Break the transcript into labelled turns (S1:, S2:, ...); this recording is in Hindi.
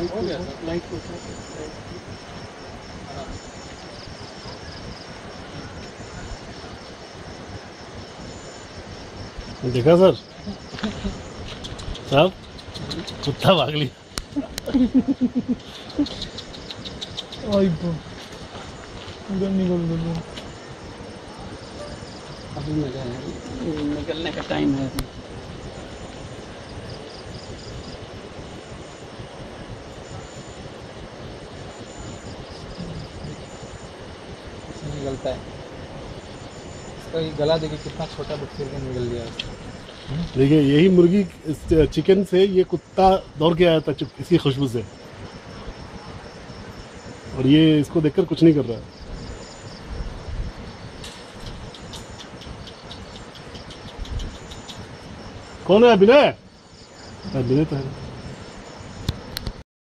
S1: हो गया
S2: लाइट को
S3: देखा सर साहब, कुत्ता भाग लिया।
S2: उधर निकल गए।
S1: अभी निकलने का टाइम है अभी। निकलता है इसका ये गला देखिए कितना छोटा बच्चे का निकल गया।
S3: देखिए यही मुर्गी चिकन से ये कुत्ता दौड़ के आया था इसकी खुशबू से, और ये इसको देखकर कुछ नहीं कर रहा है। कौन है? अभिनय? अभिनय तो है।